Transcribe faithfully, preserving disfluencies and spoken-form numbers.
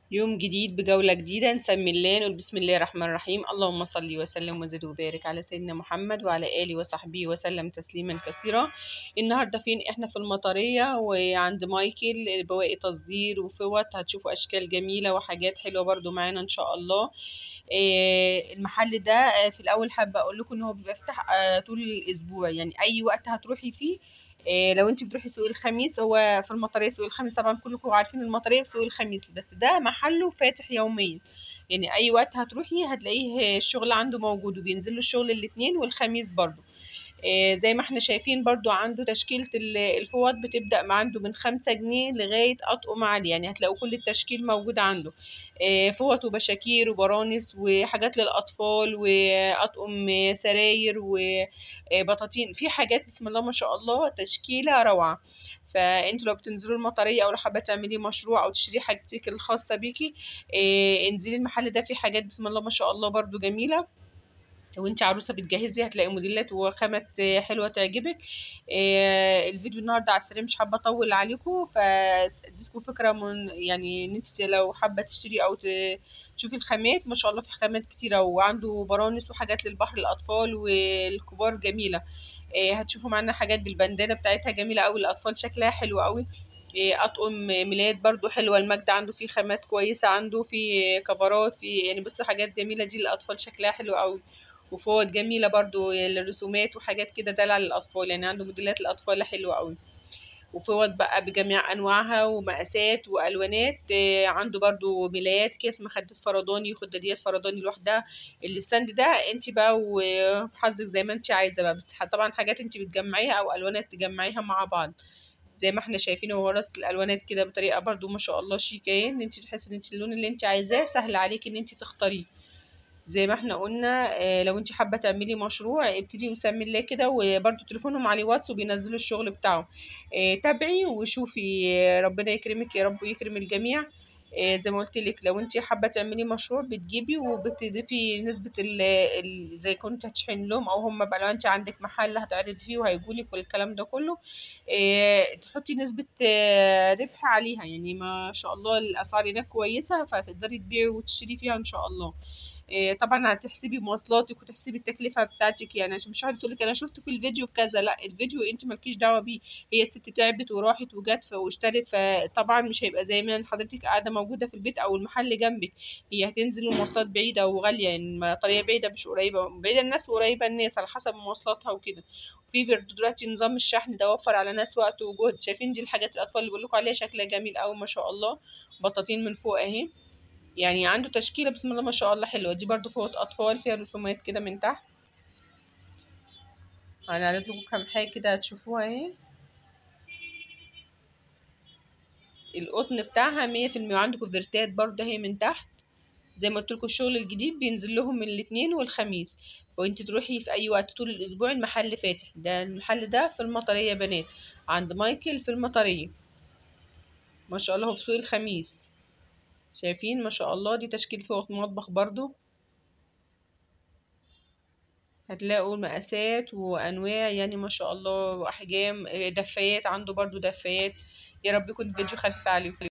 يوم جديد بجولة جديدة نسمي الله نقول بسم الله الرحمن الرحيم. اللهم صل وسلم وزد وبارك على سيدنا محمد وعلى آله وصحبه وسلم تسليما كثيرا. النهاردة فين؟ احنا في المطرية وعند مايكل بواقي تصدير وفوط، هتشوفوا أشكال جميلة وحاجات حلوة برضو معانا إن شاء الله. آه، المحل ده آه، في الأول حابة أقول لكم إن هو بيبقى فتح آه، طول الأسبوع، يعني أي وقت هتروحي فيه. إيه لو انت بتروحي سوق الخميس، هو في المطريه سوق الخميس طبعا كلكم عارفين المطريه بسوق الخميس، بس ده محله فاتح يوميا، يعني اي وقت هتروحي هتلاقيه الشغل عنده موجود، وبينزل له الشغل الاثنين والخميس برضو. آه، زي ما احنا شايفين برضو عنده تشكيلة ال- الفوط بتبدأ مع عنده من خمسة جنيه لغاية أطقم عالية، يعني هتلاقوا كل التشكيل موجود عنده. آه، فوط وبشاكير وبرانس وحاجات للأطفال وأطقم سراير وبطاطين، في حاجات بسم الله ما شاء الله تشكيلة روعة. فانتوا لو بتنزلوا المطرية او لو حابة تعملي مشروع او تشتري حاجتك الخاصة بيكي، آه، انزلي المحل ده، فيه حاجات بسم الله ما شاء الله برضو جميلة. لو انت عروسه بتجهزي هتلاقي موديلات وخامات حلوه تعجبك. آه، الفيديو النهارده على السريع، مش حابه اطول عليكم، فاديتكم فكره من يعني ان انت لو حابه تشتري او ت- تشوفي الخامات، ما شاء الله في خامات كتيره، وعنده برانس وحاجات للبحر الاطفال والكبار جميله. آه، هتشوفوا معانا حاجات بالبندانه بتاعتها جميله قوي، الاطفال شكلها حلو قوي. آه، اطقم ميلاد برضو حلوه، المجد عنده فيه خامات كويسه، عنده فيه كفرات، في يعني بصوا حاجات جميله دي للاطفال شكلها حلو قوي. وفوط جميلة برضو الرسومات وحاجات كده دلع للأطفال، يعني عنده موديلات الأطفال حلوة قوي. وفوط بقى بجميع أنواعها ومقاسات وألوانات. آه، عنده برضو ملايات، كيس مخدات فرداني وخداديات فرداني لوحدها. الستاند ده انت بقى وحظك زي ما انت عايزة بقى، بس طبعا حاجات انت بتجمعيها أو ألوانات تجمعيها مع بعض، زي ما احنا شايفين هو رص الألوانات كده بطريقة برضو ما شاء الله شيكة، ان انت تحسي ان انت اللون اللي انت عايزاه سهل عليك ان انت تختاريه. زي ما احنا قلنا، آه، لو انت حابه تعملي مشروع ابتدي وسمي الله كده، وبرده تليفونهم عليه واتس وبينزلوا الشغل بتاعهم. آه، تابعي وشوفي، آه، ربنا يكرمك يا رب ويكرم الجميع. آه، زي ما قلت لك، لو انت حابه تعملي مشروع بتجيبي وبتضيفي نسبه ال ال- زي كنت هتشحن لهم، او هم بقى لو انت عندك محل هتعرض فيه وهيجولك والكلام ده كله. آه، تحطي نسبه آه، ربح عليها، يعني ما شاء الله الاسعار هناك كويسه، فتقدري تبيعي وتشتري فيها ان شاء الله. إيه، طبعا هتحسبي مواصلاتك وتحسبي التكلفة بتاعتك، يعني عشان مش هقعد تقولك انا شفته في الفيديو بكذا، لا الفيديو انت مالكيش دعوة بيه. هي الست تعبت وراحت وجت ف- واشترت، فطبعا مش هيبقى زي ما حضرتك قاعدة موجودة في البيت او المحل جنبك. هي هتنزل المواصلات بعيدة وغالية، يعني المطرية بعيدة مش قريبة، بعيدة الناس وقريبة الناس على حسب مواصلاتها وكده. وفي برضه دلوقتي نظام الشحن ده وفر على ناس وقت وجهد. شايفين دي الحاجات الاطفال اللي بقولكوا عليها شكلها جميل قوي ما شاء الله. بطاطين من فوق اهي، يعني عنده تشكيلة بسم الله ما شاء الله حلوة. دي برضو فوط أطفال فيها رسومات كده من تحت، هنعرض لكم كام حاجة كده هتشوفوها اهي. القطن بتاعها مية في المية، وعنده كوفرتات برضو اهي من تحت. زي ما قلت لكم الشغل الجديد بينزل لهم من الاثنين والخميس، فانت تروحي في اي وقت طول الاسبوع المحل فاتح. ده المحل ده في المطرية يا بنات، عند مايكل في المطرية ما شاء الله، هو في سوق الخميس. شايفين ما شاء الله، دي تشكيل فوط مطبخ برضو، هتلاقوا مقاسات وانواع يعني ما شاء الله واحجام. دفايات عنده برضو دفايات. يا رب يكون الفيديو خفيف عليكم.